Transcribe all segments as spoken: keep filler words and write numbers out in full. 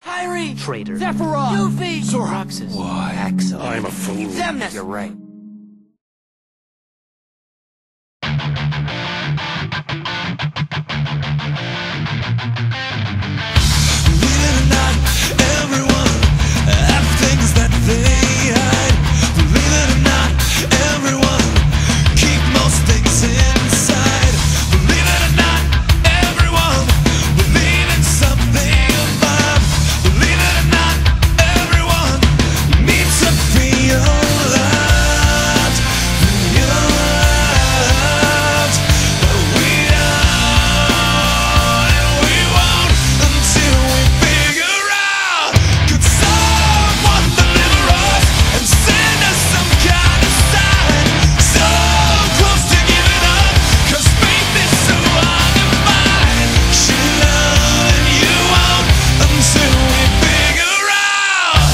Kyrie! Traitor. Sephiroth! Yuffie! Sora! Roxas. Why? Axel. I'm a fool. Xemnas! You're right. Believe it or not, everyone have things that they hide. Believe it or not, everyone keep most things inside. Believe it or not, everyone believe in something above. Believe it or not, everyone needs to feel loved, feel loved. But we don't, and we won't until we figure out. Could someone deliver us and send us some kind of sign? So close to giving up, 'cause faith is so hard to find. She love and you won't until we figure out.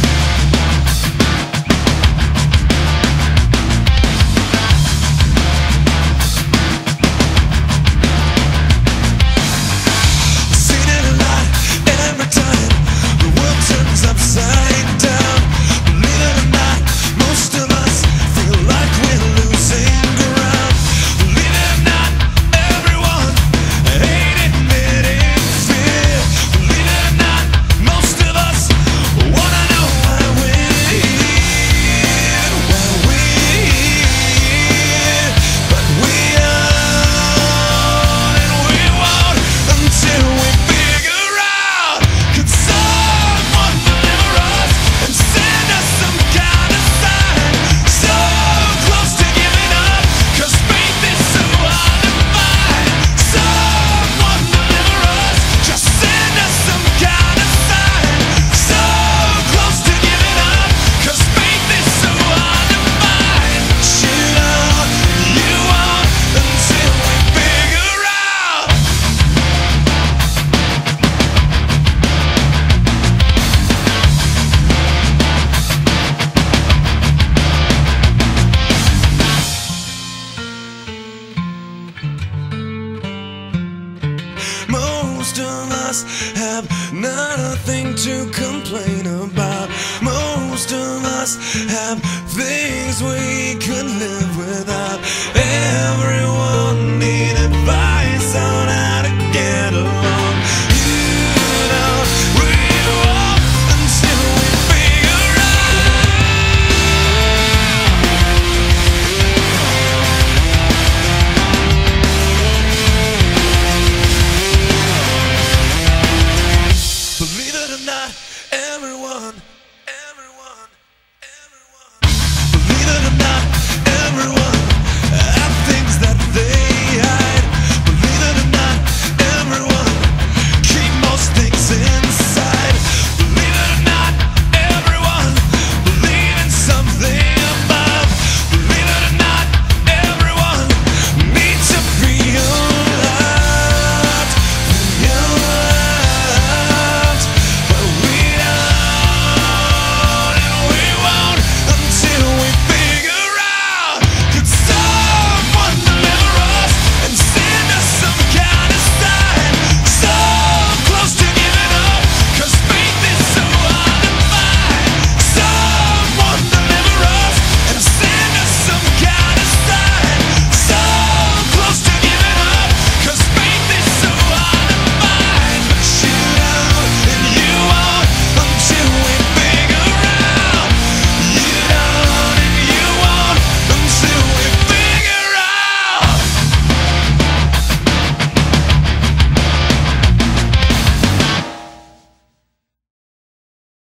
Seen it a lot every time the world turns upside down. Believe it or not, most of us feel like we're losing ground. Believe it or not, everyone ain't admitting fear. Believe it or not, most of us wanna know why we're here, why we're here. But we aren't, and we won't until we figure out. Could someone deliver us and send us some kind of sign? So close to giving up, 'cause faith is so hard to find. Someone deliver us, just send us some kind of sign. So close to giving up, 'cause faith is so hard to find. Shoot up, you won't until we figure out. Most of us have nothing to complain about. Most of us have things we could live